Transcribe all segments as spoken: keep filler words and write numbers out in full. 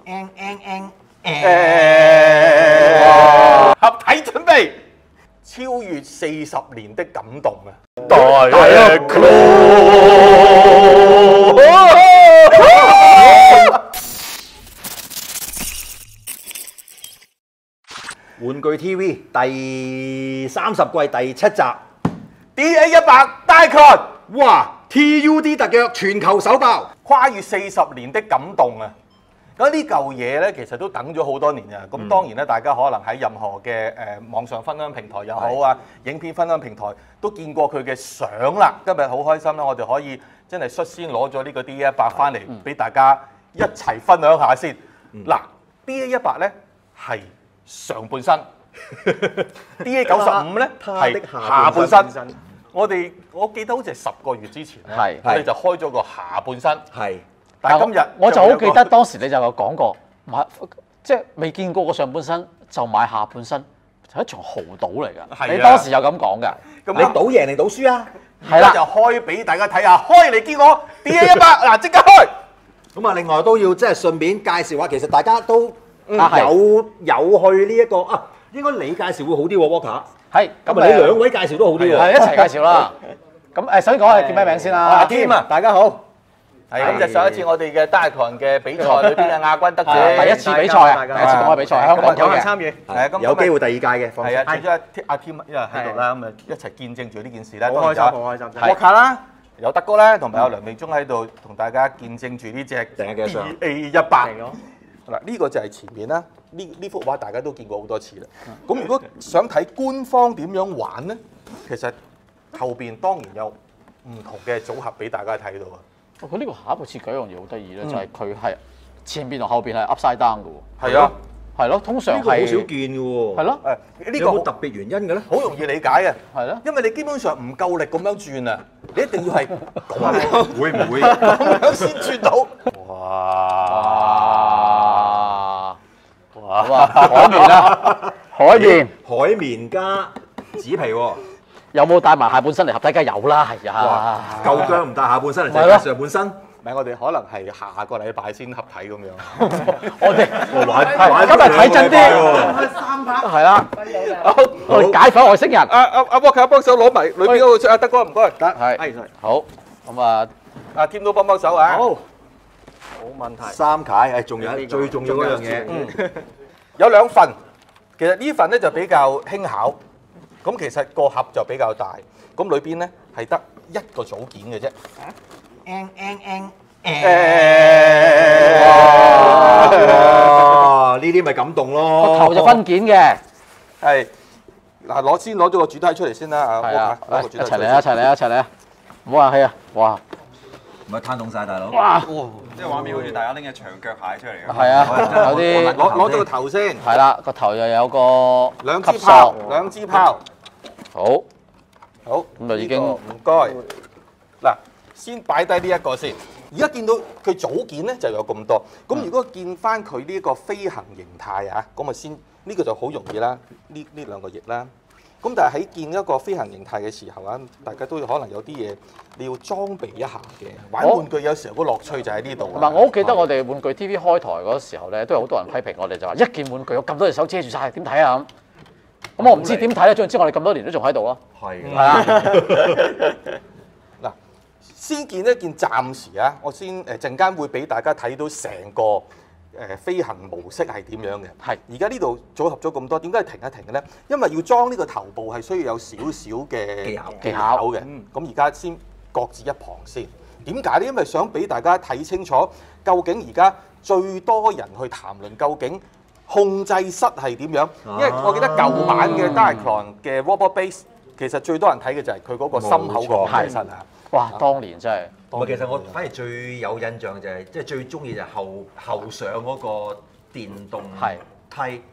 合體準備，超越四十年的感動啊！大一玩具 T V 第三十季第七集 D A 一百 Diaclone， 哇 T U D 特約全球首爆， 跨越四十年的感動啊！咁呢嚿嘢咧，其實都等咗好多年啊！咁當然咧，大家可能喺任何嘅誒、呃、網上分享平台又好啊，影片分享平台都見過佢嘅相啦。今日好開心啦，我哋可以真係率先攞咗呢個 D A 一百翻嚟俾大家一齊分享下先。嗱、嗯、D A 一百咧係上半身，D A 九十五咧係下半身。我哋我記得好似係十個月之前咧，我哋就開咗個下半身。係。但係今日我就好記得當時你就有講過，買即係未見過個上半身就買下半身，係一場豪賭嚟㗎。你當時有咁講㗎。 咁你賭贏定賭輸啊？ 係啦，就開俾大家睇下，開嚟見我 D A 一百嗱，即刻開。 咁啊，另外都要即係順便介紹下，其實大家都有有去呢一個啊，應該你介紹會好啲喎 ，Walker。係，咁啊，你兩位介紹都好啲喎。 係一齊介紹啦。咁誒，首先講下叫咩名先啦？ 阿 Tim 啊，大家好。係咁就上一次我哋嘅 Diaclone 嘅比賽裏邊嘅亞軍得主， 第一次比賽啊，第一次公開比賽，香港有人參與， 係啊，咁有機會第二屆嘅， 係啊，最咗阿 Tim 因為喺度啦，咁啊一齊見證住呢件事啦， 好開心，好開心。 Walker啦，有德哥啦，同埋有梁榮忠喺度同大家見證住呢隻 D A 一百。嗱呢個就係前面啦，呢呢幅畫大家都見過好多次啦。咁如果想睇官方點樣玩咧，其實後邊當然有唔同嘅組合俾大家睇到啊。 佢呢個下一步設計一樣嘢好得意咧，就係佢係前邊同後邊係 upside down 嘅喎。 係啊， 係咯，通常係呢個好少見嘅喎。 係咯， 誒呢個有冇特別原因嘅咧？ 好容易理解嘅， 係咯， 因為你基本上唔夠力咁樣轉啊，你一定要係咁樣， 會唔會咁樣先轉到？哇！ 哇！海綿啊，海綿， 海綿加紙皮喎。 有冇帶埋下半身嚟合體？梗係有啦，係啊！ 夠薑唔帶下半身嚟，就係上半身。 唔係我哋可能係下個禮拜先合體咁樣。 我哋玩玩今日睇真啲， 三拍係啦。我哋解剖外星人。 阿阿阿 Walker 幫手攞埋裏邊嗰個出，阿德哥唔該。得係好咁啊！ 阿 Tim 都幫幫手啊！ 好， 冇問題。 三楷誒，仲有最重要嗰樣嘢， 嗯，有兩份。其實呢份咧就比較輕巧。咁其實個盒就比較大，咁裏邊咧係得一個組件嘅啫。 哇！呢啲咪感動咯。 個頭就分件嘅， 係嗱，攞先攞咗個主體出嚟先啦。 係啊， 攞個主體一齊嚟啊！一齊嚟啊！一齊嚟啊！唔好客氣啊！哇！ 唔係攤凍曬大佬。 哇！ 即係畫面好似大家拎隻長腳蟹出嚟咁。 係啊，有啲攞攞咗個頭先。 係啦，個頭又有個兩支炮，兩支炮。 好， 好， 咁就已經唔該。嗱，先擺低呢一個先。而家見到佢組件咧就有咁多。咁如果見翻佢呢個飛行形態啊，咁啊先呢個就好容易啦。呢呢兩個翼啦。咁但係喺見一個飛行形態嘅時候啊，大家都可能有啲嘢你要裝備一下嘅。玩玩具有時候個樂趣就喺呢度。 唔係，我好記得我哋玩具 T V 開台嗰時候咧，都有好多人批評我哋就話一件玩具有咁多隻手遮住晒，點睇啊咁。咁我唔知點睇咧，總之我哋咁多年都仲喺度咯。係。係啊。 嗱，先見一件暫時啊，我先誒陣間會俾大家睇到成個誒飛行模式係點樣嘅。係。而家呢度組合咗咁多，點解停一停嘅咧？因為要裝呢個頭部係需要有少少嘅技巧技巧嘅。咁而家先各自一旁先。點解咧？因為想俾大家睇清楚，究竟而家最多人去談論究竟控制室係點樣？因為我記得舊版嘅 Diaclone 嘅 Robot Base 其實最多人睇嘅就係佢嗰個心口個控制室啊！ 哇！當年真係〜 唔係，其實我反而最有印象就係即係最中意就係後後上嗰個電動梯。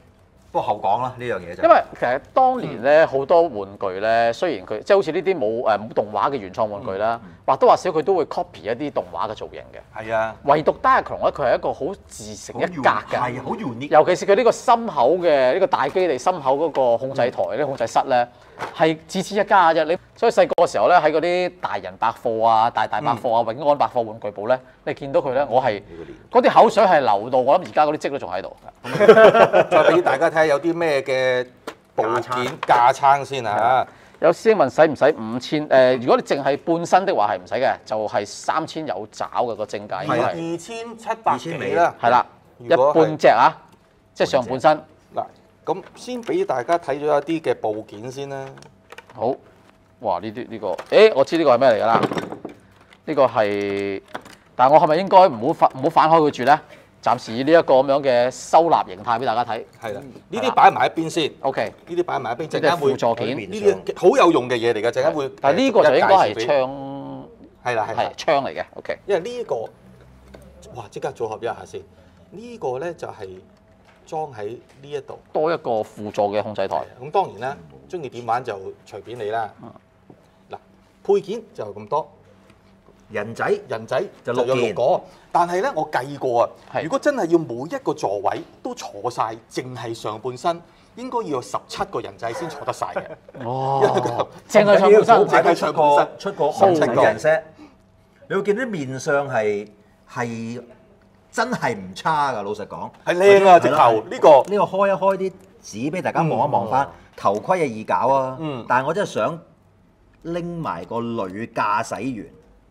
不過後講啦，呢樣嘢就因為其實當年咧好多玩具咧，雖然佢即係好似呢啲冇誒冇動畫嘅原創玩具啦，或多或少佢都會 copy 一啲動畫嘅造型嘅。 係啊， 唯獨 Diaclone 咧，佢係一個好自成一格嘅， 係好 unique。 尤其是佢呢個心口嘅呢個大基地心口嗰個控制台呢個控制室咧，係只此一家嘅啫。你所以細個嘅時候咧，喺嗰啲大人百貨啊、大大百貨啊、永安百貨玩具部咧，你見到佢咧，我係嗰啲口水係流到，我諗而家嗰啲積都仲喺度。 再俾大家睇下有啲咩嘅部件架撐先啊！ 有師兄問使唔使五千？誒，如果你淨係半身的話係唔使嘅，就係三千有找嘅個正價應該係二千七百幾啦。 係啦，一如果係半隻啊，即係上半身。 嗱，咁先俾大家睇咗一啲嘅部件先啦。 好，哇！呢啲呢個，誒，我知呢個係咩嚟㗎啦？呢個係，但係我係咪應該唔好反唔好反開佢住咧？暫時以呢一個咁樣嘅收納形態俾大家睇。 係啦，呢啲擺埋一邊先。 OK， 呢啲擺埋一邊，陣即係間會輔助件。 呢啲好有用嘅嘢嚟㗎，陣間會。 但係呢個就應該係槍。 槍， 係啦係係槍嚟嘅。OK。 因為呢一個，哇！即刻組合一下先。呢個咧就係裝喺呢一度。 多一個輔助嘅控制台。 咁當然啦，中意點玩就隨便你啦。嗱，配件就咁多。 人仔人仔就就有六件六個，但係咧我計過啊， 係如果真係要每一個座位都坐晒，淨係上半身，應該要有十七個人仔先坐得晒嘅。 哦，淨係上半身， 淨係上半身出個十七個十七個人 set，你會見到啲面相係係真係唔差㗎，老實講。 係靚啊！直頭呢個呢個開一開啲紙俾大家望一望翻，頭盔係易搞啊。 嗯但係我真係想拎埋個女駕駛員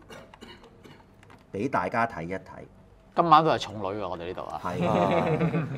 俾大家睇一睇。 今晚都係重女㗎，我哋呢度啊。 係啊。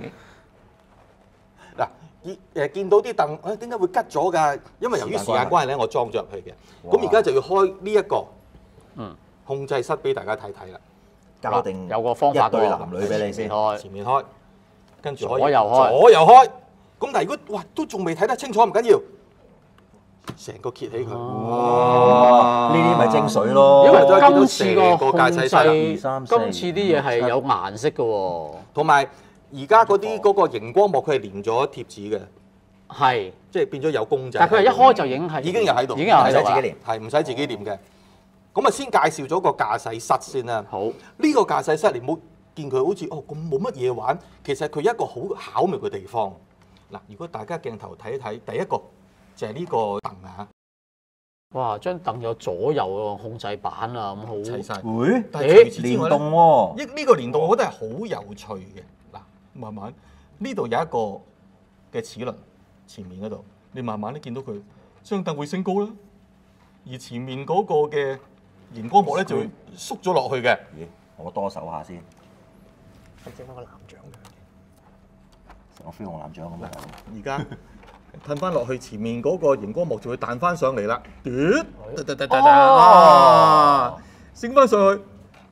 嗱，見誒見到啲凳，誒點解會吉咗㗎？因為由於時間關係咧，我裝咗入去嘅。咁而家就要開呢一個嗯控制室俾大家睇睇啦。 教定有個方法一對男女俾你先。 開前面開，跟住可以左右開左右開。咁但係如果哇都仲未睇得清楚，唔緊要，成個揭起佢。 哇！呢啲咪精水咯。 因為再見到今次個成個控制， 駕駛室啦二三四今次啲嘢係有顏色嘅喎。 同埋而家嗰啲嗰個熒光幕佢係連咗貼紙嘅， 係， 即係變咗有公仔。 但係佢係一開就已經係已經有喺度， 已經有喺度啦唔使自己連。 係唔使自己連嘅。咁啊，先介紹咗個駕駛室先啦。 好， 呢個駕駛室你唔好見佢好似哦咁冇乜嘢玩，其實佢一個好巧妙嘅地方。嗱，如果大家鏡頭睇一睇，第一個就係呢個凳啊， 哇！張凳有左右個控制板啊，咁好。 齊晒。 會但係除此之連外咧動喎。 呢呢個連動我覺得係好有趣嘅。嗱，慢慢呢度有一個嘅齒輪，前面嗰度，你慢慢咧見到佢張凳會升高啦，而前面嗰個嘅熒光幕咧就會縮咗落去嘅。 咦，我多手下先。 整翻個男獎嘅。 我 feel 我男獎咁啊！ 而家褪翻落去，前面嗰個熒光幕就會彈翻上嚟啦，嘟，噠噠噠噠噠，啊，升翻上去，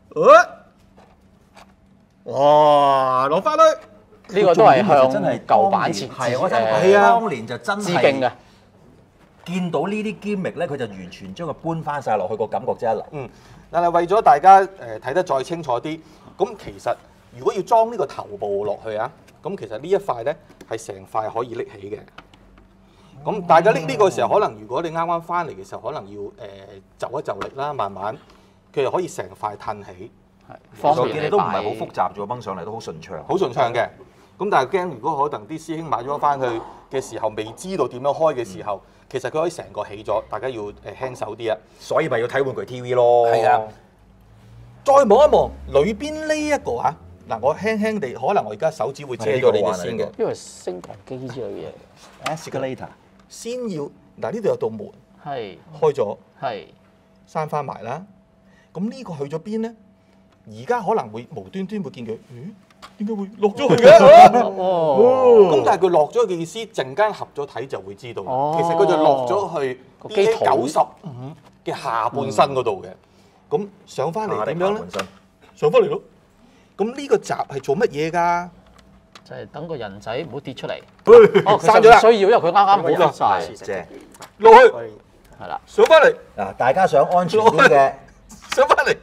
哇，落翻去， 呢個都係向真係舊版設置係我真係誒當年就真致敬係嘅。 見到呢啲 gimmick 咧，佢就完全將佢搬翻晒落去，個感覺真係一流。 嗯，但係為咗大家誒睇得再清楚啲，咁其實如果要裝呢個頭部落去啊，咁其實呢一塊咧係成塊可以拎起嘅。咁大家拎呢個時候，可能如果你啱啱翻嚟嘅時候，可能要誒就一就力啦，慢慢佢就可以成塊褪起， 方我見你都唔係便你擺好複雜，做掹上嚟都好順暢。 好順暢嘅。咁但係驚如果可能啲師兄買咗翻去嘅時候，未知道點樣開嘅時候，其實佢可以成個起咗，大家要誒輕手啲啊。 所以咪要睇玩具 T V 咯。 係啊，再望一望裏邊呢一個啊，嗱我輕輕地，可能我而家手指會遮咗你哋先嘅。 因為升降機之類嘅嘢。 Escalator 先要嗱呢度有道門係開咗， 係。 閂翻埋啦。咁呢個去咗邊咧？而家可能會無端端會見佢，咦？點解會落咗去嘅？ 哦。 咁但係佢落咗嘅意思，陣間合咗睇就會知道。 哦其實佢就落咗去個 B 機 K 肚九十五嘅下半身嗰度嘅。咁上翻嚟點樣咧？上翻嚟咯。咁呢個閘係做乜嘢㗎？ 就係等個人仔唔好跌出嚟。 哦其實閂咗啦唔需要，因為佢啱啱好甩晒。 正。 落去， 係啦。 上翻嚟， 嗱，大家想安全啲嘅上翻嚟。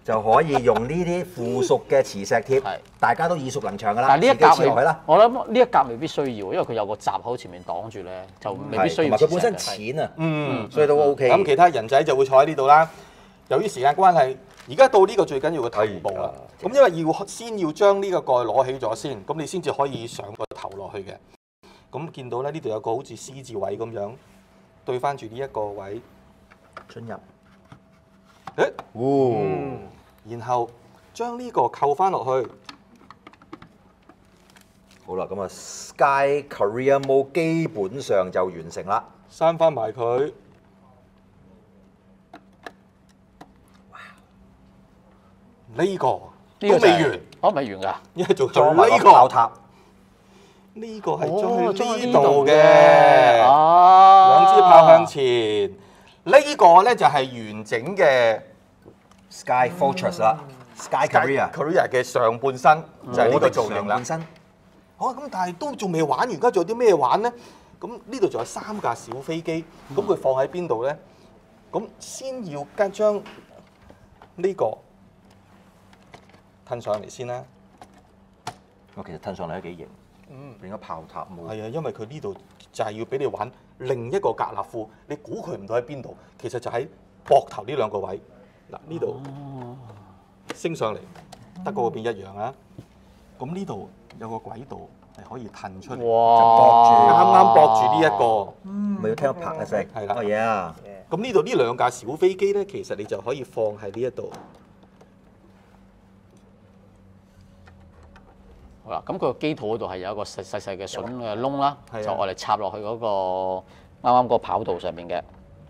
就可以用呢啲附屬嘅磁石貼，大家都耳熟能詳㗎啦。 但係呢一格自己黐落去啦， 我諗呢一格未必需要，因為佢有個閘口前面擋住咧，就未必需要。 同埋佢本身淺啊， 嗯， 所以都 OK。 咁其他人仔就會坐喺呢度啦。由於時間關係，而家到呢個最緊要嘅頭部啦。咁因為要先要將呢個蓋攞起咗先，咁你先至可以上個頭落去嘅。咁見到咧，呢度有個好似 C 字位咁樣，對翻住呢一個位進入。 誒，哦，然後將呢個扣翻落去。 好啦，咁啊 Sky Career Mode 基本上就完成啦。 閂翻埋佢。呢個都未完， 哦，未完㗎， 因為仲裝埋呢個炮塔。 呢個係裝喺呢度度嘅， 哦， 兩支炮向前。呢個咧就係完整嘅 Sky Fortress 啦，Sky Career Career 嘅上半身就係呢個造型啦。 上半身。 好啊，咁但係都仲未玩完，而家仲有啲咩玩咧？咁呢度仲有三架小飛機，咁佢放喺邊度咧？咁先要跟將呢個褪上嚟先啦。 我其實褪上嚟都幾型，嗯，變咗炮塔冇。 係啊，因為佢呢度就係要俾你玩另一個格納庫，你估佢唔到喺邊度，其實就喺膊頭呢兩個位。嗱，呢度升上嚟，得嗰邊一樣啊。咁呢度有個軌道係可以褪出嚟，就駁住，啱啱駁住呢一個， 咪要聽到啪一聲。 係啦。 哦嘢咁呢度呢兩架小飛機咧，其實你就可以放喺呢一度。 好啦，咁佢個機肚嗰度係有一個細細細嘅筍嘅窿啦，就我哋插落去嗰個啱啱個跑道上面嘅。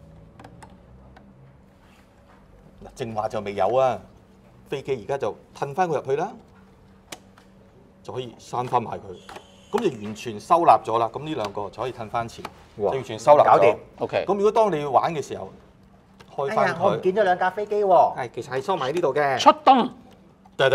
嗱，正話就未有啊，飛機而家就褪翻佢入去啦，就可以閂翻埋佢，咁就完全收納咗啦。咁呢兩個就可以褪翻前，就完全收納搞掂。 OK。 咁如果當你要玩嘅時候，開翻我唔佢， 見咗兩架飛機喎。 係其實係收埋喺呢度嘅。 出燈。 噠噠，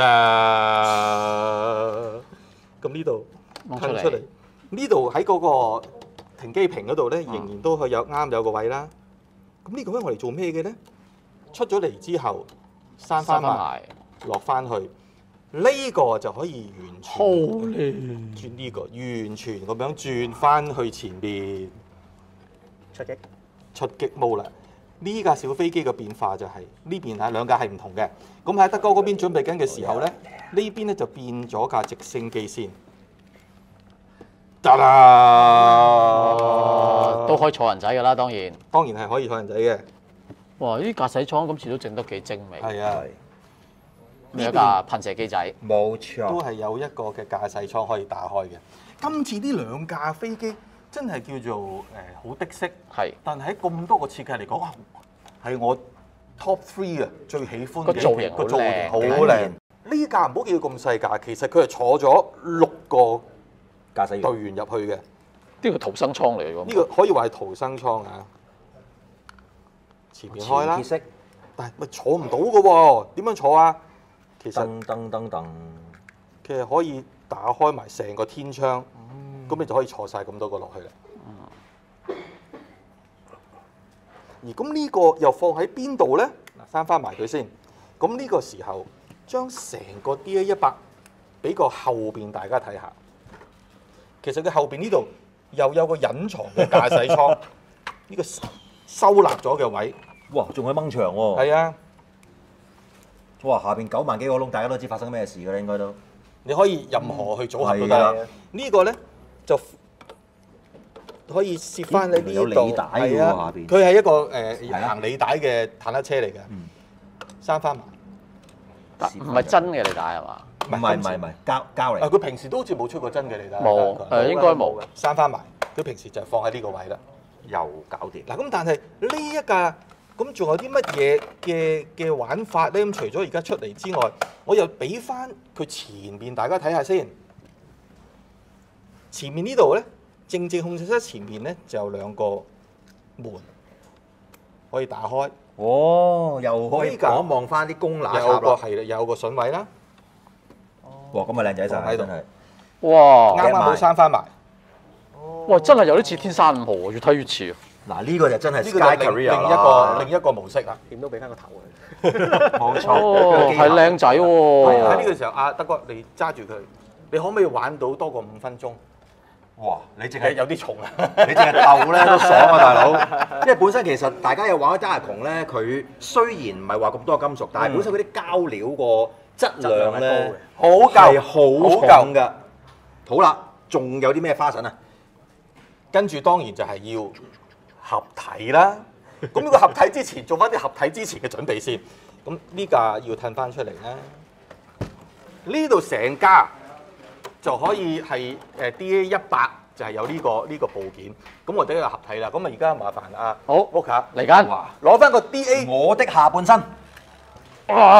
咁呢度褪出嚟，呢度喺嗰個停機坪嗰度咧，仍然都係有啱有個位啦。咁呢個位我哋做咩嘅咧？出咗嚟之後，閂翻埋，落翻去，呢個就可以完全轉呢個，完全咁樣轉翻去前邊出擊出擊模啦。呢架小飛機嘅變化就係呢邊啊，兩架係唔同嘅。咁喺德哥嗰邊準備緊嘅時候咧，呢邊咧就變咗架直升機先。得啦， 都可以坐人仔㗎啦，當然。 當然係可以坐人仔嘅。 哇！呢啲駕駛艙今次都整得幾精美。 係啊， 呢一架噴射機仔。 冇錯。 都係有一個嘅駕駛艙可以打開嘅。今次呢兩架飛機真係叫做誒好的色， 係。 但係喺咁多個設計嚟講，哇，係我 top three 啊，最喜歡嘅。 個造型好個造型靚， 好靚。呢架唔好叫咁細架，其實佢係坐咗六個駕駛員隊員入去嘅。 呢個逃生艙嚟㗎。 呢個可以話係逃生艙啊！前面開啦，但係咪坐唔到嘅喎？點樣坐啊？其實噔噔噔噔， 其實可以打開埋成個天窗，咁、嗯、你就可以坐晒咁多個落去啦。嗯、而咁呢個又放喺邊度咧？嗱，閂翻埋佢先。咁呢個時候將成個 D A 一百俾個後邊大家睇下。其實佢後邊呢度又有個隱藏嘅駕駛艙，呢個收納咗嘅位。 哇！仲可以掹牆喎。 係啊。 哇！下邊九萬幾個窿，大家都知發生咩事㗎啦，應該都。 你可以任何去組合都得。呢個咧就可以攝翻喺呢度。 有履帶喎下邊。 佢係一個誒行履帶嘅坦克車嚟嘅。閂翻埋。 唔係真嘅履帶係嘛？ 唔係唔係唔係膠膠嚟。 啊！佢平時都好似冇出過真嘅履帶。 冇，誒應該冇嘅。 閂翻埋，佢平時就係放喺呢個位啦。 又搞掂。 嗱咁，但係呢一架咁仲有啲乜嘢嘅嘅玩法咧？咁除咗而家出嚟之外，我又俾翻佢前面大家睇下先。前面呢度咧，正正控制室前面咧就有兩個門可以打開。 哦，又可以望望翻啲公乸有個係有個筍位啦。 哇！咁啊靚仔晒，真係。 哇！ 啱啱好閂翻埋。 哇！真係有啲似天山五號喎，越睇越似。 嗱呢個就真係呢個 Sky 就另 Career 另一個另一個模式啊。 點都俾翻個頭佢。 冇錯， 哦，係靚仔喺喎。 呢個時候，阿德哥你揸住佢，你可唔可以玩到多過五分鐘？ 哇！你淨係係有啲重啊！ 你淨係鬥咧都爽啊，大佬！因為本身其實大家有玩開加強咧，佢雖然唔係話咁多金屬，但係本身嗰啲膠料個質量咧好係夠， 好重㗎。好啦，仲有啲咩花神啊？ 跟住當然就係要合體啦。咁呢個合體之前做翻啲合體之前嘅準備先。咁呢架要褪翻出嚟啦。呢度成架就可以係誒 D A 一百，就係有呢個呢個部件。咁我哋呢個合體啦。咁啊而家麻煩啊， 好 Walker 嚟緊攞翻個 D A 我的下半身。 哇！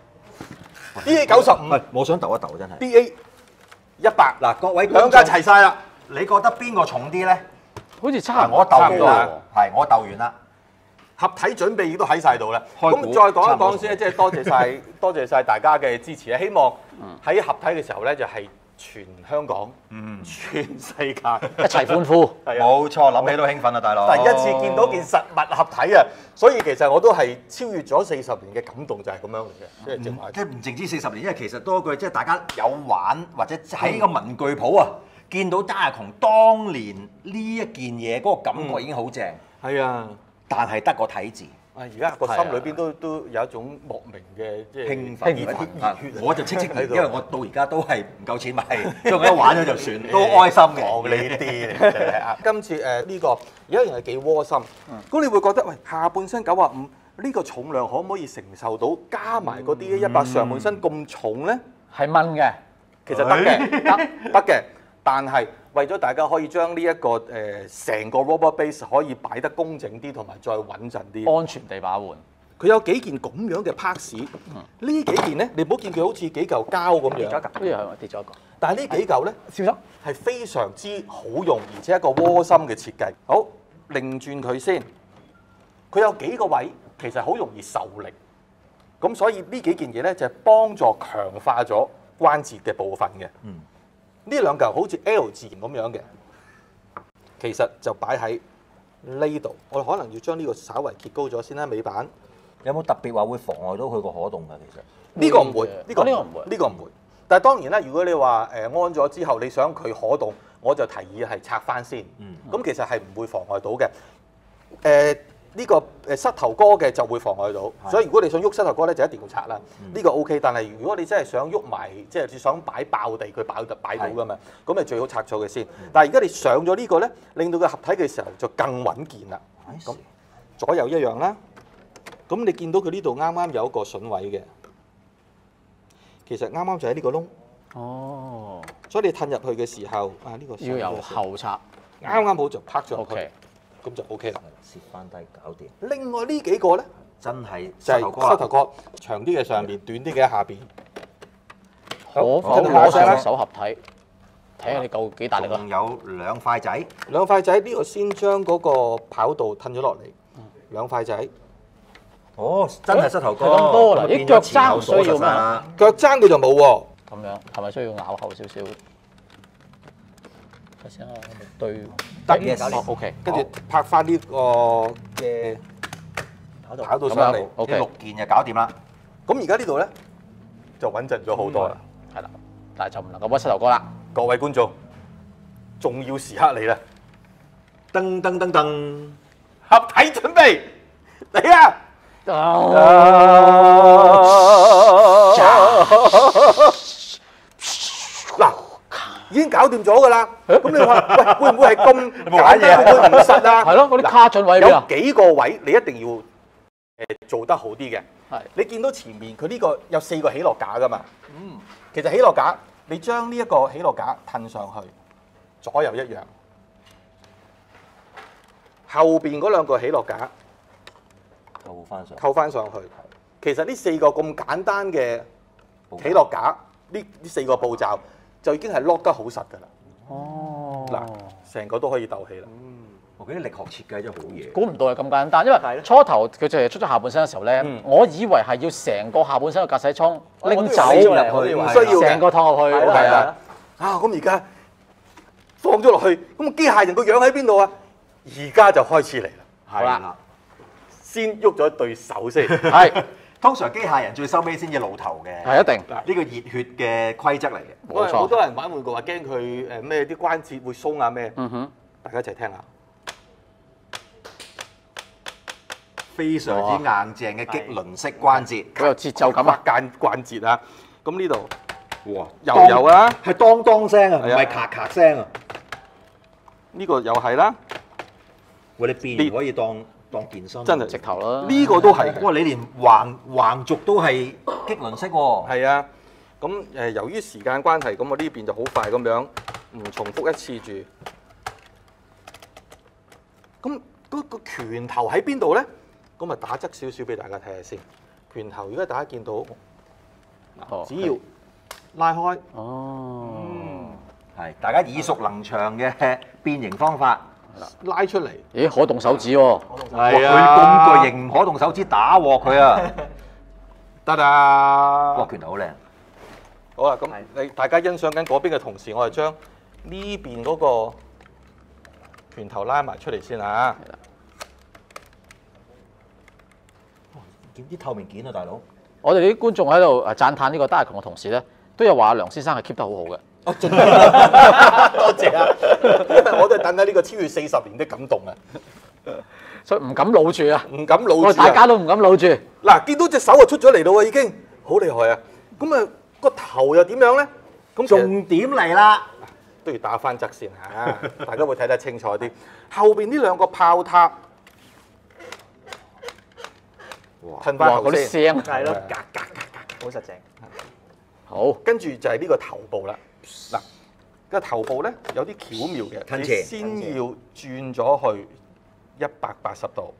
D A 九十五係，我想鬥一鬥真係。 ，D A 一百嗱，各位兩架齊晒啦。 你覺得邊個重啲咧？ 好似差唔多我鬥差唔多啊完啦，係我鬥完啦。 合體準備亦都喺晒度啦。 開估咁再講差唔多一講先，即係多謝晒多謝晒大家嘅支持咧。希望喺合體嘅時候咧，就係全香港、 嗯， 全世界一齊歡呼。 係啊！ 冇錯，諗起都興奮啊，大佬。 第一次見到件實物合體啊，所以其實我都係超越咗四十年嘅感動，就係咁樣嚟嘅，即係正話。 即係唔淨止四十年，因為其實多句即係大家有玩或者喺個文具鋪啊，見到加強當年呢一件嘢嗰個感覺已經好正， 係啊！ 但係得個體字。 啊！而家個心裏邊都都有一種莫名嘅即係興奮熱血啊熱血啊我就戚戚然， 喺度因為我到而家都係唔夠錢買，所以我一玩咗就算，都開心嘅。 講呢啲真係啊！今次誒呢個有一樣係幾窩心，咁你會覺得喂下半身九啊五呢個重量可唔可以承受到加埋嗰啲一百上半身咁重咧？ 係蚊嘅， 其實得嘅，得得嘅，但係為咗大家可以將呢一個誒成個 robot base 可以擺得工整啲，同埋再穩陣啲。 安全地把玩。 佢有幾件咁樣嘅 parts，呢幾件咧，你唔好見佢好似幾嚿膠咁樣， 呢樣係咪跌咗一個？ 但係呢幾嚿咧小心。 係非常之好用，而且一個窩心嘅設計。好，擰轉佢先，佢有幾個位其實好容易受力，咁所以呢幾件嘢咧就係幫助強化咗關節嘅部分嘅。 嗯， 呢兩嚿好似 L 字形咁樣嘅，其實就擺喺呢度。我哋可能要將呢個稍微揭高咗先啦，尾板。 有冇特別話會妨礙到佢個可動㗎？其實呢個唔會，呢個呢個唔會呢個唔會。但係當然啦，如果你話誒安咗之後，你想佢可動，我就提議係拆翻先。 嗯咁其實係唔會妨礙到嘅。誒呢個誒膝頭哥嘅就會妨礙到，所以如果你想喐膝頭哥咧，就一定要拆啦。呢個 O K，但係如果你真係想喐埋，即係想擺爆地，佢擺就擺到噶嘛。咁你最好拆咗佢先。但係而家你上咗呢個咧，令到佢合體嘅時候就更穩健啦。咁左右一樣啦。咁你見到佢呢度啱啱有一個筍位嘅，其實啱啱就喺呢個窿， 哦， 所以你褪入去嘅時候，啊呢、個要由後插。 啱啱好就拍咗入 O 去 K， 咁就 O K 啦。 攝翻低搞掂， 另外呢幾個咧真係就係膝頭哥啦膝頭哥，長啲嘅上邊，短啲嘅喺下邊。 可否跟住下一隻攞啦上手合體？睇下你夠幾大力啦仲。有兩塊仔， 兩塊仔呢個先將嗰個跑道褪咗落嚟，兩塊仔哦，真係膝頭哥係咁多啦咁啊變咗啲腳踭前後鎖需要咩實晒啦。 腳踭佢就冇喎。 咁樣係咪需要咬後少少？睇先啊，我哋對得嘅搞掂哦 OK， 跟住拍翻呢個嘅跑道跑道上嚟咁樣。 呢 OK， 六件就搞掂啦。 咁而家呢度咧就穩陣咗好多啦。 係啦，但係就唔能夠屈膝頭哥啦。 各位觀眾，重要時刻嚟啦！ 噔噔噔噔， 合體準備嚟啊！嗱，已經搞掂咗㗎啦。咁你話喂，會唔會係咁簡單？會唔會唔實啊？ 係咯，嗰啲卡準位邊有啊？ 幾個位你一定要誒做得好啲嘅。 係你見到前面佢呢個有四個起落架㗎嘛？嗯，其實起落架，你將呢一個起落架褪上去，左右一樣。後邊嗰兩個起落架扣翻上。 扣翻上去。其實呢四個咁簡單嘅起落架，呢呢四個步驟就已經係 lock 得好實㗎啦。 哦， 嗱，成個都可以鬥氣啦。 我覺得力學設計真係好嘢。 估唔到係咁簡單，因為初頭佢就係出咗下半身嘅時候咧， 嗯我以為係要成個下半身嘅駕駛艙拎走我都以為入去唔需要嘅成個趟落去， 係係啊啊，啊咁而家放咗落去，咁機械人個樣喺邊度啊？ 而家就開始嚟啦。 係啦， 先喐咗對手先。 係通常機械人最收尾先至露頭嘅， 係一定。 呢個熱血嘅規則嚟嘅。 冇錯好多人玩玩具話驚佢誒咩啲關節會鬆啊咩， 嗯哼， 大家一齊聽下。 非常之硬淨嘅棘輪式關節， 好有節奏感啊！ 關關節啊，咁呢度哇， 又有啊， 係當當聲啊，唔係啊係咔咔聲啊！ 呢個又係啦， 喂，你變可以當當健身， 真係直頭啦。 呢個都係。 哇！你連橫橫軸都係棘輪式喎。 係啊，咁誒由於時間關係，咁我呢邊就好快咁樣唔重複一次住。咁嗰個拳頭喺邊度咧？咁啊打側少少俾大家睇下先。拳頭如果大家見到， 哦只要拉開， 哦， 係大家耳熟能詳嘅變形方法。 拉出嚟， 咦，可動手指喎。 哇！佢咁巨型唔可動手指打鑊佢啊！ 得啦。 哇！拳頭好靚。 好啦，咁你大家欣賞緊嗰邊嘅同時，我就將呢邊嗰個拳頭拉埋出嚟先啊！ 見啲透明件啊，大佬。 我哋啲觀眾喺度誒讚歎呢個單強嘅同時咧，都有話阿梁先生係 keep 得好好嘅。 多謝啊！因為我都係等緊呢個超越四十年的感動啊， 所以唔敢老住啊！ 唔敢老我哋住啊！ 大家都唔敢老住。 嗱，見到隻手就出咗嚟咯喎，已經好厲害啊！咁啊，個頭又點樣咧？咁其實重點嚟啦！ 都要打翻側先嚇，大家會睇得清楚啲。後邊呢兩個炮塔，褪翻哇！ 後嗰啲先， 聲係咯，格格格格，好實淨。 好。 跟住就係呢個頭部啦。嗱，個頭部咧有啲巧妙嘅，你褪斜先要轉咗去一百八十度。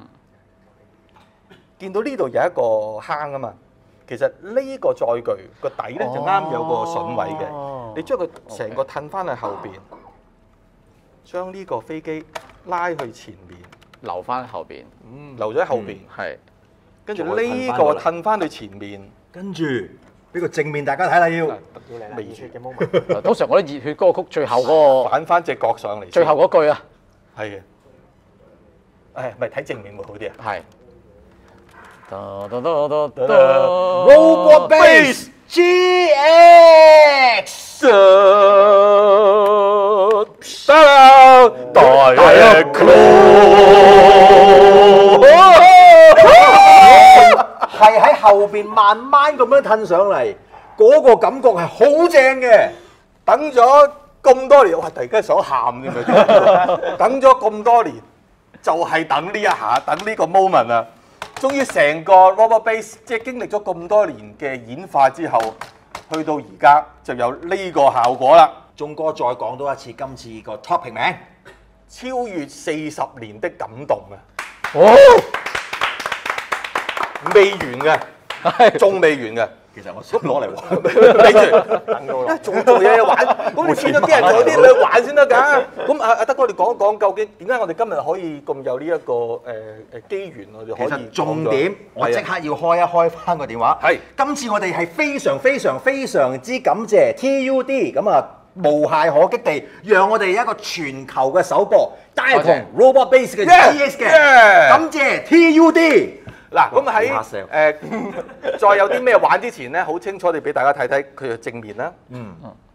見到呢度有一個坑啊嘛，其實呢個載具個底咧就啱有個筍位嘅， 哦你將佢成個褪翻去後邊，將呢個飛機拉去前面， 留翻後邊。 嗯，留咗喺後邊， 係。 跟住再褪呢返過嚟個褪翻去前面， 跟住俾個正面大家睇啦，要。 要嚟啦， 未熱血嘅 moment。 通常我啲熱血歌曲最後嗰個反翻隻角上嚟先， 最後嗰句啊， 係嘅。誒，咪睇正面會好啲啊！ 係。噠噠噠噠噠 Robot Base G X。 得啦，大力係喺後邊慢慢咁樣褪上嚟，嗰個感覺係好正嘅。 等咗咁多年，哇！突然間想喊添啊！等咗咁多年，就係等呢一下，等呢個 moment 啊！終於成個 Robot Base 即係經歷咗咁多年嘅演化之後，去到而家就有呢個效果啦。 鐘哥再講多一次今次個 topic 名， 超越四十年的感動啊！ 哦， 未完嘅，仲未完嘅。 其實我想攞嚟玩。 睇住，等咗啦，仲做嘢玩，咁你變咗啲人做啲你玩先得㗎。咁阿阿德哥，你講一講究竟點解我哋今日可以咁有呢一個誒誒機緣，我哋其可以實重點，我即刻要開一開翻個電話。 係今次我哋係非常非常非常之感謝 T U D 咁啊，無懈可擊地，讓我哋一個全球嘅首播 Diacon Robot Base 嘅 G X 嘅，感謝 T U D。 嗱，咁喺哇嚇誒再有啲咩玩之前咧，好清楚地俾大家睇睇佢嘅正面啦， 嗯，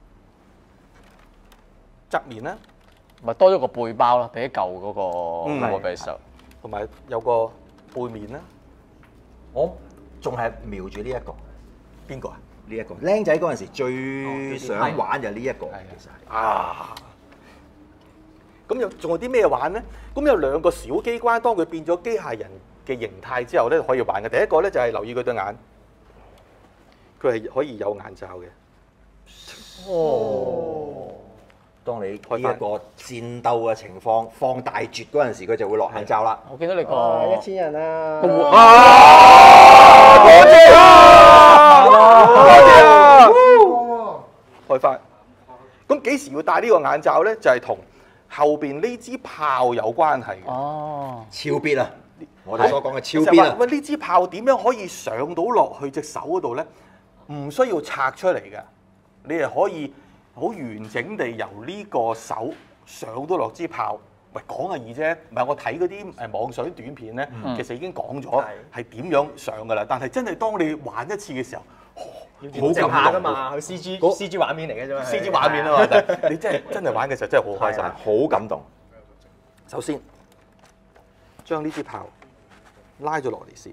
側面啦， 咪多咗個背包啦，比起舊嗰個嗯 Robot Base 就同埋有個背面啦。 我仲係瞄住呢一個邊個啊？ 呢一個，僆仔嗰陣時最想玩就呢一個，其實係啊！咁有仲有啲咩玩咧？咁有兩個小機關，當佢變咗機械人嘅形態之後咧，可以玩嘅。第一個咧就係留意佢對眼，佢係可以有眼罩嘅。 哦。當你呢一個戰鬥嘅情況放大絕嗰陣時，佢就會落眼罩啦。 我見到你個啊，一千人啊！ 個活啊！多謝啊！多謝啊！開翻。咁幾時要戴呢個眼罩咧？就係同後邊呢支炮有關係嘅。 哦， 超必啊！我哋所講嘅超就必啊！ 係話喂，呢支炮點樣可以上到落去隻手嗰度咧？唔需要拆出嚟嘅，你係可以好完整地由呢個手上到落支炮， 喂講係易啫，唔係我睇嗰啲誒網上啲短片咧， 嗯其實已經講咗係點樣上㗎啦。但係真係當你玩一次嘅時候， 好正下㗎嘛，佢 C G C G 畫面嚟嘅啫嘛 ，C G 畫面啊嘛，但係你真係真係玩嘅時候真係好開心， 好感動。 首先將呢支炮拉咗落嚟先，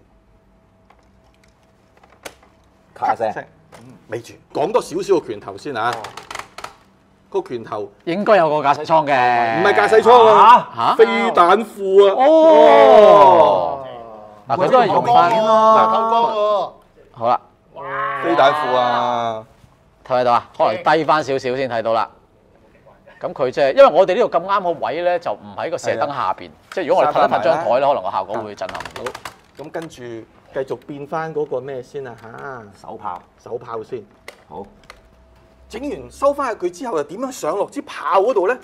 咔聲， 咪住講多少少個拳頭先啊！個拳頭應該有個駕駛艙嘅， 唔係駕駛艙啊， 嚇飛彈褲啊！ 哦，嗱佢都係用翻嗱透光喎， 好啦， 飛彈褲啊！ 睇唔睇到啊？可能低翻少少先睇到啦。咁佢即係因為我哋呢度咁啱個位咧，就唔喺個射燈下邊，即係如果我哋褪一褪張台咧，可能個效果會震撼唔到。 咁跟住繼續變翻嗰個咩先啊？嚇， 手炮， 手炮先。 好。 整完收翻入佢之後，又點樣上落支炮嗰度咧？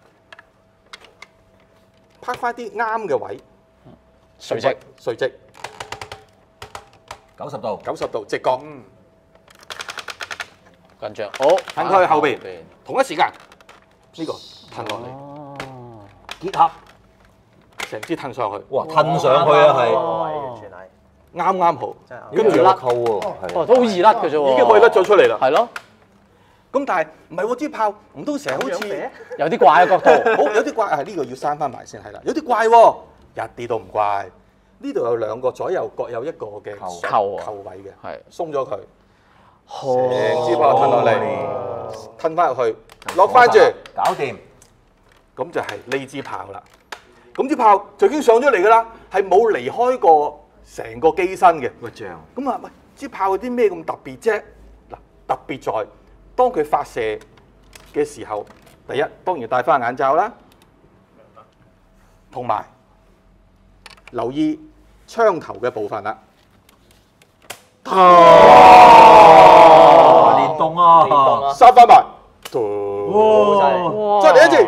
拍翻啲啱嘅位， 垂直， 垂直九十度， 九十度直角， 緊張，好， 褪佢後邊，同一時間呢個褪落嚟， 哦， 結合， 成支褪上去， 哇，褪上去啊，係完全係啱啱好， 真係跟住有扣喎， 哦， 係都好易甩嘅啫喎， 已經可以甩咗出嚟啦。 係咯， 咁但係唔係喎？支炮唔通成日好似有啲怪嘅角度， 好有啲怪啊！呢個要閂翻埋先係啦，有啲怪喎，一啲都唔怪。呢度有兩個左右各有一個嘅扣扣啊扣位嘅， 係鬆咗佢， 成成支炮褪落嚟，褪翻入去，落翻住， 搞掂， 咁就係呢支炮啦。咁支炮就已經上咗嚟㗎啦，係冇離開過成個機身嘅。 個像， 咁啊，喂，支炮有啲咩咁特別啫？嗱，特別在當佢發射嘅時候，第一當然戴翻眼罩啦，同埋留意槍頭嘅部分啦。 哇，連動啊， 閂翻埋， 哇再嚟一次，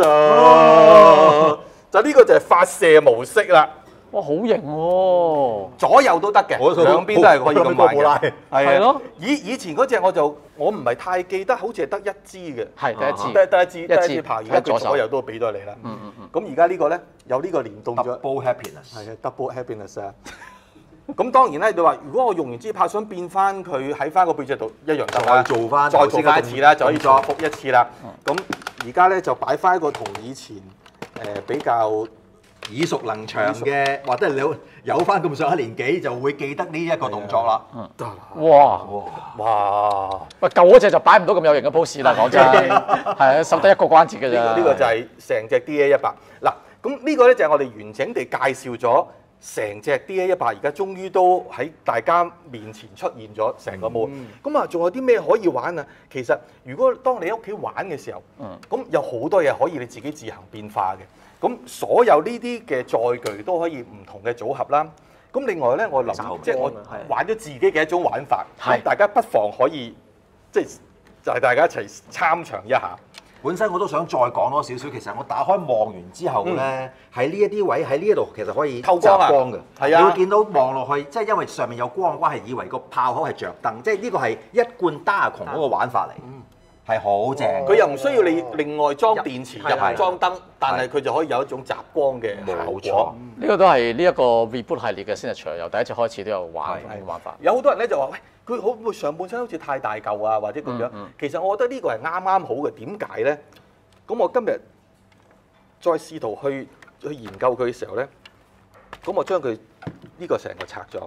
就呢個就係發射模式啦。 哇，好型喎！ 左右都得嘅， 我兩邊都係可以咁玩嘅。 係咯， 以以前嗰只我就我唔係太記得，好似係得一支嘅， 係第一次， 得得一支，得一支支炮。而家佢左右都俾咗你啦。 嗯嗯嗯， 咁而家呢個咧有呢個連動咗， double happiness， 係啊 double happiness 啊。咁當然咧，你話如果我用完支炮想變翻佢喺翻個背脊度一樣得啦， 再做返再做翻一次啦，就可以重動複一次啦。咁而家咧就擺翻一個同以前誒比較耳熟能詳嘅，或者係有有翻咁上下年紀就會記得呢一個動作啦。 得啦。 哇！ 哇！ 喂，舊嗰隻就擺唔到咁有型嘅 pose 啦，講真，係啊，手得一個關節嘅咋。 呢個呢個就係成隻 D A 一百嗱，咁呢個咧就係我哋完整地介紹咗成隻 D A 一百，而家終於都喺大家面前出現咗成個模。咁啊，仲有啲咩可以玩啊？其實如果當你喺屋企玩嘅時候，咁有好多嘢可以你自己自行變化嘅。咁所有呢啲嘅載具都可以唔同嘅組合啦。咁另外咧，我諗即係我玩咗自己嘅一種玩法，咁大家不妨可以即係就係大家一齊參詳一下。 本身我都想再講多少少，其實我打開望完之後咧，喺呢一啲位喺呢一度其實可以透光啊集光嘅， 係啊你會見到望落去，即係因為上面有光嘅關係，以為個炮口係着燈，即係呢個係一貫單窮嗰個玩法嚟，係好正。 佢又唔需要你另外裝電池入係面裝燈，但係佢就可以有一種集光嘅效冇錯果。 呢個都係呢一個 reboot 系列嘅 signature，由第一次開始都有玩係呢個玩法。 有好多人咧就話：喂，佢好會上半身好似太大嚿啊，或者咁樣。 嗯嗯其實我覺得呢個係啱啱好嘅。點解咧？咁我今日再試圖去去研究佢嘅時候咧，咁我將佢呢個成個拆咗。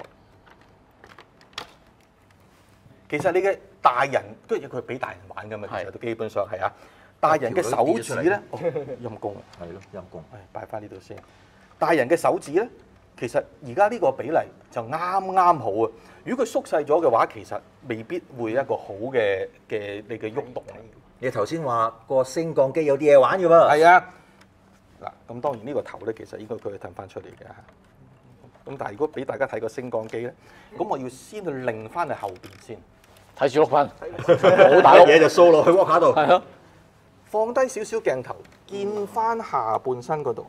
其實你嘅大人，跟住佢俾大人玩㗎嘛，其實都基本上係啊。大人嘅手指咧，哦陰公啊， 係咯，陰公。 誒擺翻呢度先。大人嘅手指咧，其實而家呢個比例就啱啱好啊。如果佢縮細咗嘅話，其實未必會一個好嘅嘅你嘅喐動。 你頭先話個升降機有啲嘢玩嘅喎， 係啊。嗱，咁當然呢個頭咧，其實應該佢係褪翻出嚟嘅。咁但係如果俾大家睇個升降機咧，咁我要先去擰翻去後邊先， 睇住碌噴，好大碌嘢就掃落去鑊下度。 係咯， 放低少少鏡頭，見翻下半身嗰度。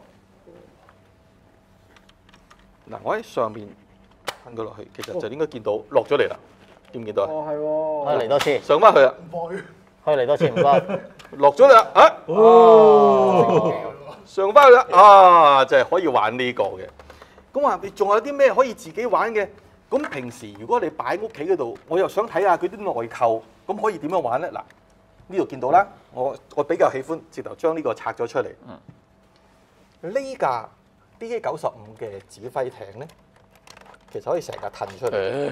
嗱，我喺上面噴佢落去，其實就應該見到落咗嚟啦。見唔見到啊？ 哦，係喎。 可以嚟多次， 上翻去啦， 可以嚟多次，唔該。 落咗嚟啦，啊！ 哦， 上翻去啦，啊，就係、可以玩呢個嘅。咁話你仲有啲咩可以自己玩嘅？咁平時如果你擺屋企嗰度，我又想睇下佢啲內購，咁可以點樣玩咧？嗱，呢度見到啦，我我比較喜歡直頭將呢個拆咗出嚟。嗯，呢架 D K 九十五嘅指揮艇咧，其實可以成架褪出嚟。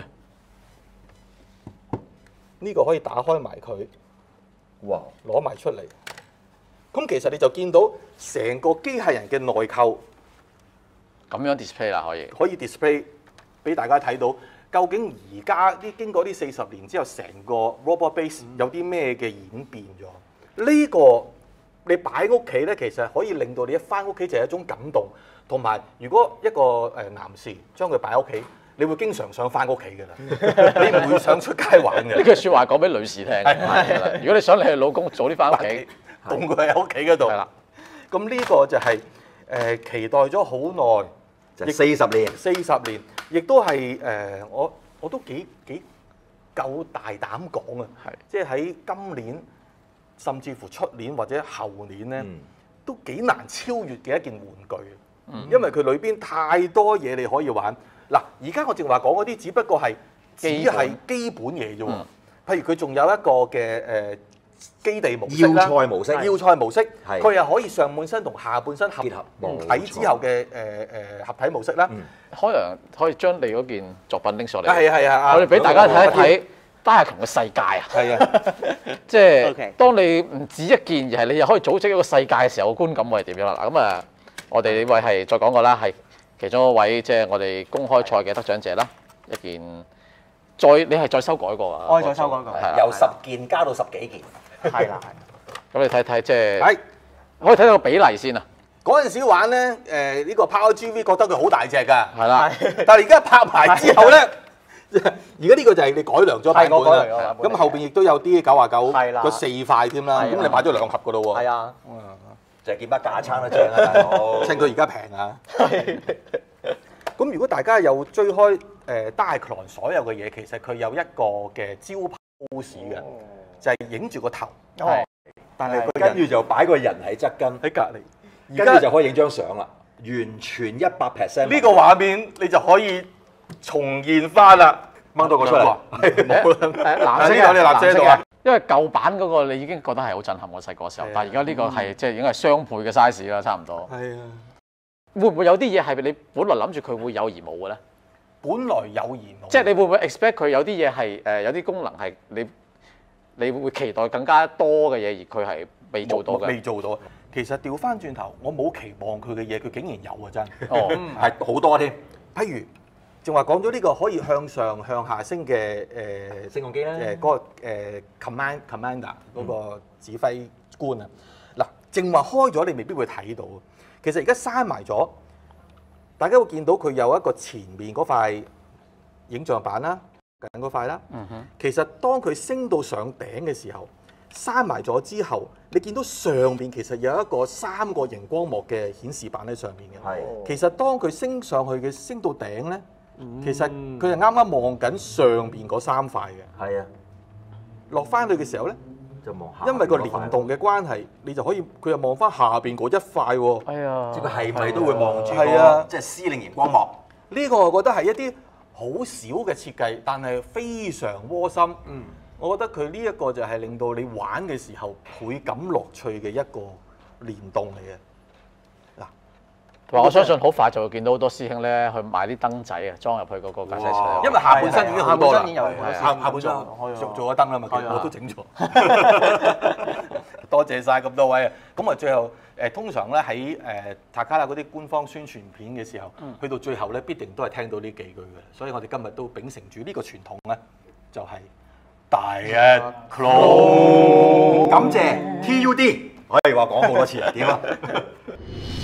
呢個可以打開埋佢，哇，攞埋出嚟。咁其實你就見到成個機械人嘅內購， 咁樣 display 啦，可以可以 display 俾大家睇到，究竟而家啲經過呢四十年之後，成個 robot base 有啲咩嘅演變咗？呢、個你擺屋企咧，其實可以令到你一翻屋企就係一種感動，同埋如果一個誒男士將佢擺屋企，你會經常想翻屋企㗎啦，你唔會想出街玩嘅。 呢句説話講俾女士聽。如果你想你嘅老公早啲翻屋企， 凍佢喺屋企嗰度。係啦，咁呢個就係、誒、期待咗好耐。 就四十年， 四十年，亦都係誒、呃，我我都幾幾夠大膽講啊！係，即係喺今年，甚至乎出年或者後年咧，嗯、都幾難超越嘅一件玩具。嗯、因為佢裏邊太多嘢你可以玩。嗱，而家我正話講嗰啲，只不過係只係基本嘢啫喎。嗯、譬如佢仲有一個嘅誒。呃基地模式啦， 要塞模式， 要塞模式，佢又可以上半身同下半身合結合體之後嘅誒誒合體模式啦。 開陽可以將你嗰件作品拎上嚟， 係啊係啊， 我哋俾大家睇一睇單槓嘅世界啊。係啊，即係當你唔止一件，而係你又可以組織一個世界嘅時候，個觀感會係點樣啦？嗱咁啊，我哋呢位係再講過啦，係其中一位即係我哋公開賽嘅得獎者啦，一件再你係再修改過啊？ 我係再修改過， 由十件加到十幾件。 係啦， 咁你睇睇即係， 係可以睇到個比例先啊。 嗰陣時玩咧，誒呢個 Power G V 覺得佢好大隻㗎， 係啦。 但係而家拍埋之後咧，而家呢個就係你改良咗版本啦。咁後邊亦都有啲九啊九嗰四塊添啦。咁你買咗兩盒㗎咯喎。 係啊， 就係見把架撐都正啊，大佬。 趁佢而家平啊。咁如果大家有追開誒 Diaclone 所有嘅嘢，其實佢有一個嘅招牌 pose 嘅。就係影住個頭， 係， 但係跟住就擺個人喺側跟喺隔離， 跟住就可以影張相啦，完全一百 percent。 呢個畫面你就可以重現翻啦， 掹到個出嚟， 冇啦。 藍色呢個你藍色度啊， 因為舊版嗰個你已經覺得係好震撼，我細個時候，但係而家呢個係即係已經係雙倍嘅 size 啦，差唔多。係啊，會唔會有啲嘢係你本來諗住佢會有而冇嘅咧？ 本來有而冇， 即係你會唔會 expect 佢有啲嘢係誒有啲功能係你？你會期待更加多嘅嘢，而佢係未做到嘅。 未做到，其實調翻轉頭，我冇期望佢嘅嘢，佢竟然有啊！真哦， 係好多添。 譬如，正話講咗呢個可以向上向下升嘅誒升降機啦， 誒嗰個誒 command commander 嗰個指揮官啊。嗱，正話開咗，你未必會睇到。其實而家閂埋咗，大家會見到佢有一個前面嗰塊影像板啦。緊嗰塊啦，其實當佢升到上頂嘅時候，閂埋咗之後，你見到上邊其實有一個三個熒光幕嘅顯示板喺上邊嘅。係，其實當佢升上去嘅升到頂咧，其實佢就啱啱望緊上邊嗰三塊嘅。係啊，落翻去嘅時候咧，就望下，因為個連動嘅關係，你就可以佢又望翻下邊嗰一塊喎。 哎呀， 即係佢係咪都會望住係啊， 即係司令熒光幕？ 呢個我覺得係一啲好少嘅設計，但係非常窩心。嗯，我覺得佢呢一個就係令到你玩嘅時候倍感樂趣嘅一個連動嚟嘅。嗱， 同埋我相信好快就會見到好多師兄咧去買啲燈仔啊，裝入去嗰個駕駛車。 因為下半身已經好多啦， 下下半身做做咗燈啦嘛，我都整咗。多謝晒咁多位啊！咁啊，最後誒通常咧喺誒塔卡拉嗰啲官方宣傳片嘅時候，去到最後咧必定都係聽到呢幾句嘅，所以我哋今日都秉承住呢個傳統咧，就係Diaclone， 感謝 T U D，可以話講好多次啦，點啊？